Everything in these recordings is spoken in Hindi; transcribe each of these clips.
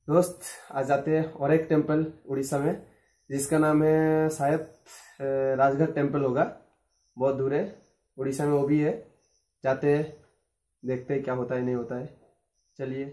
दोस्त आज जाते हैं और एक टेम्पल उड़ीसा में जिसका नाम है शायद राजगढ़ टेम्पल होगा। बहुत दूर है उड़ीसा में, वो भी है। जाते हैं, देखते हैं क्या होता है नहीं होता है। चलिए।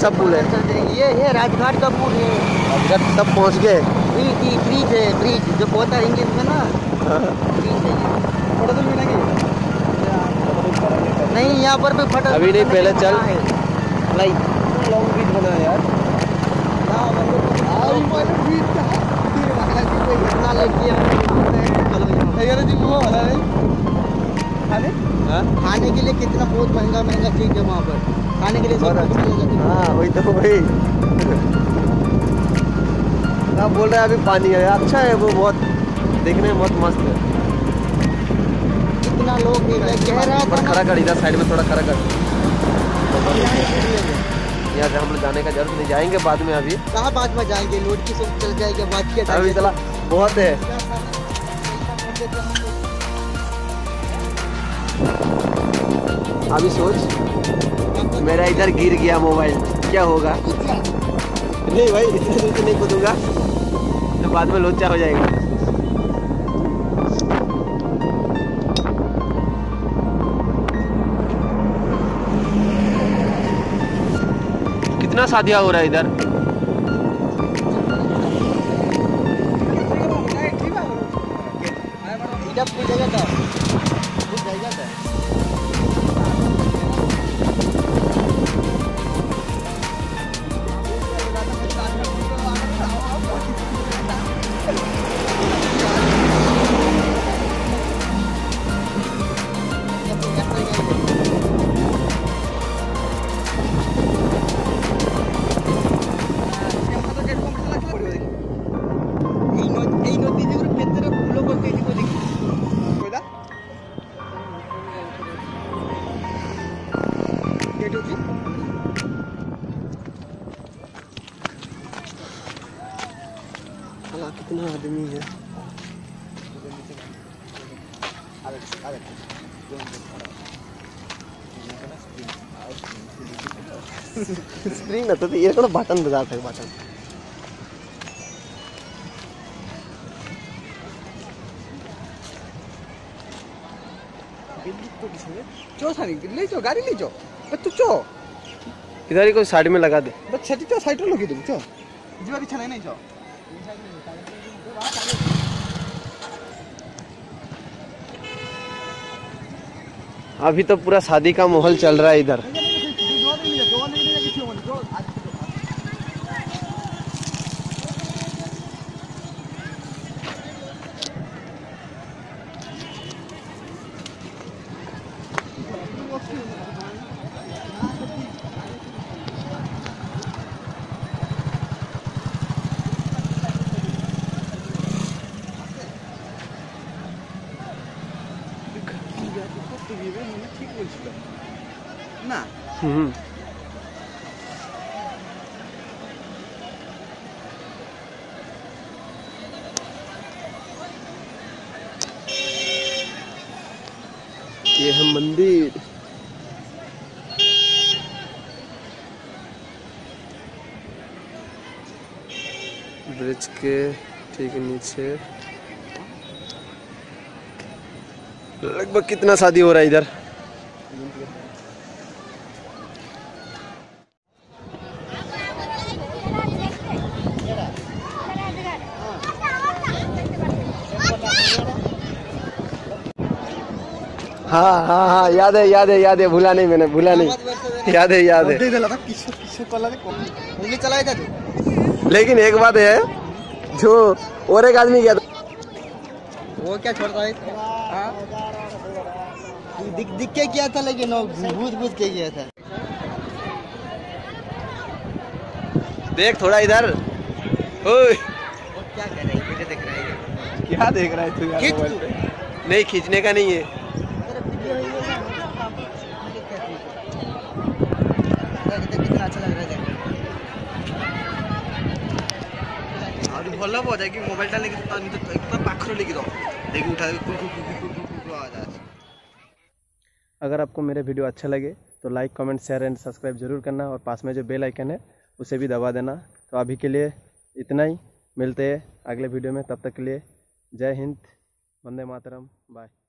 सा पुल है? ये राजघाट का पुल है। राजघाट तब पहुँच गए? ब्रिज है, ब्रिज जो होता है इंग्लिश में ना, ब्रिज है। नहीं यहाँ पर भी फटा अभी नहीं, पहले चल। लाइक लॉन्ग ब्रिज बना है यार। इतना लड़की खाने के लिए कितना बहुत महंगा महंगा चीज है वहाँ पर, खाने के लिए सब कुछ मिलेगा। हाँ वही तो, वही आप बोल रहे हैं। अभी पानी है, अच्छा है वो, बहुत देखने में बहुत मस्त है। कितना लोग कह रहा था खड़ा कर, इधर साइड में थोड़ा खड़ा कर। यहाँ से हम लोग जाने का जरूरत नहीं, जाएंगे बाद में। अभी कहाँ बाद में जाएंगे, लोड की सब चल जाएगा, बात किया अभी चला बहुत है। अभी सोच, मेरा इधर गिर गया मोबाइल, क्या होगा? नहीं भाई, इतने दूर से नहीं कूदूंगा तो बाद में लोचा हो जाएगा। कितना शादियां हो रहा है इधर? कितना आदमी है? स्क्रीन तो ये बटन बजा था, बटन ले जाओ, गाड़ी ले जाओ तू चो इधर ही कोई साइड में लगा दे। बस छठी तो साइड लगे दे चो जीवा इच्छा नहीं चो। अभी तो पूरा शादी का माहौल चल रहा है इधर। না ये है मंदिर। ब्रिज के ठीक नीचे लगभग कितना शादी हो रहा है इधर? हाँ हाँ हाँ, याद है याद है याद है, भूला नहीं मैंने, भूला नहीं, याद है याद है। लेकिन एक बात है, जो और एक आदमी गया वो क्या छोड़ता है, दिख के किया था, लेकिन भूत भूत के किया था। देख थोड़ा इधर। ओए क्या कर रहा है, मुझे देख रहा है, क्या देख रहा है तू यार मोबाइल पे? नहीं, खींचने का नहीं है। कितना अच्छा लग रहा है। भल हो जाए कि मोबाइल लेकिन एकदम पाखर लेकिन देखिए उठा आवाज। अगर आपको मेरे वीडियो अच्छा लगे तो like comment share and subscribe जरूर करना, और पास में जो बेल आइकन है उसे भी दबा देना। तो अभी के लिए इतना ही, मिलते हैं अगले वीडियो में, तब तक के लिए जय हिंद, वंदे मातरम, बाय।